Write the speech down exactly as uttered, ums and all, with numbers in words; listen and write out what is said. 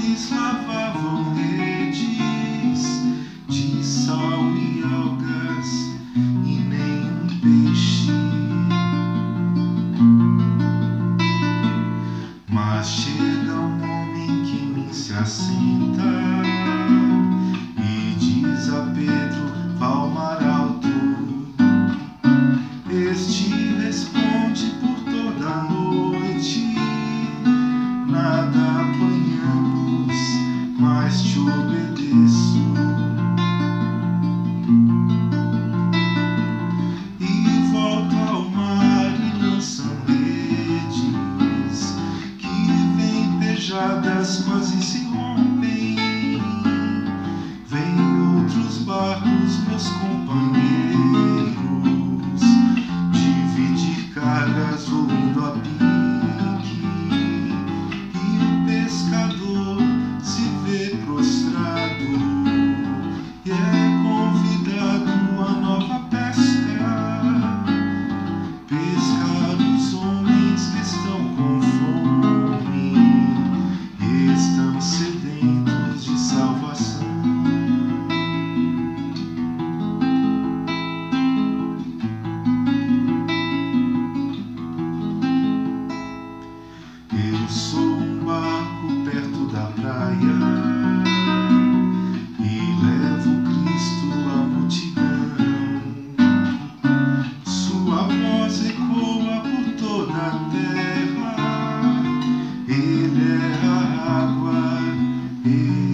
Eles lavavam redes de sal e algas e nenhum peixe. Mas chega um homem que me se assenta e diz a Pedro: vá ao mar alto. Este responde: por toda a noite nada apanhamos, mas te obedeço. E volta ao mar e lançam redes que vêm pejadas, quase se rompem. Vêm outros barcos, meus companheiros, dividir cargas voando a pique. E o pescador se vê prostrado e é convidado a nova pesca. Pescar os homens que estão com fome, estão sedentos de salvação. Eu sou um barco perto da praia e levo Cristo à multidão. Sua voz ecoa por toda a terra. Ele é a água. Ele